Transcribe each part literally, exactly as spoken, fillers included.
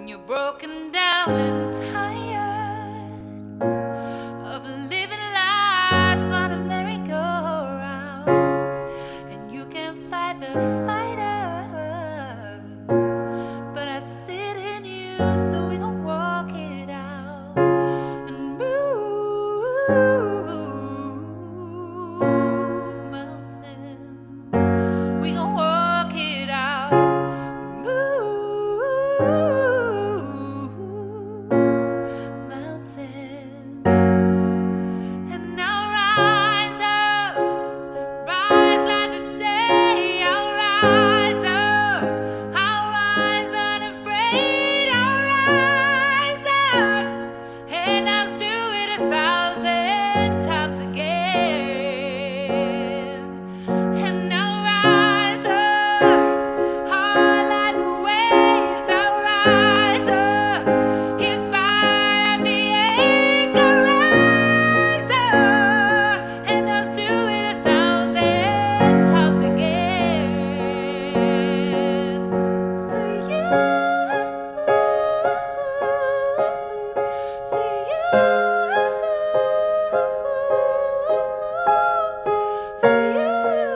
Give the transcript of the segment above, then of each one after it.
you're broken down and tired of living life on a merry-go-round, and you can fight the fighter, but I sit in you, so we gon' walk it out and move mountains. We gon' walk it out, move mountains. And now rise up, rise like the day. I'll rise up, I'll rise unafraid. I'll rise up, and I'll do it a thousand times again. And now rise up, hard like the waves. I'll rise up, inspired of the anchor. Rise up, and I'll do it a thousand times again. For you, for you, for you,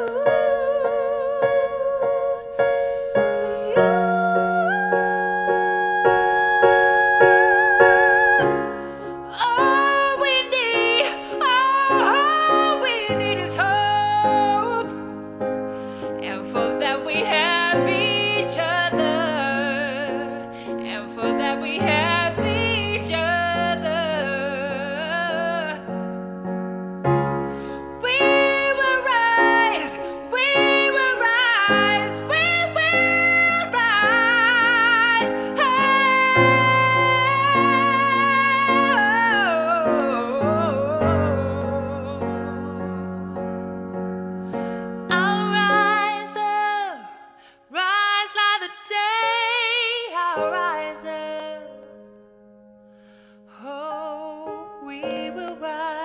for you. All we need, all we need is hope, and for that we have each other, and for that we have each other. We will rise, we will rise, we will rise. I'll rise up, rise like the day. I'll rise up. Oh, we will rise.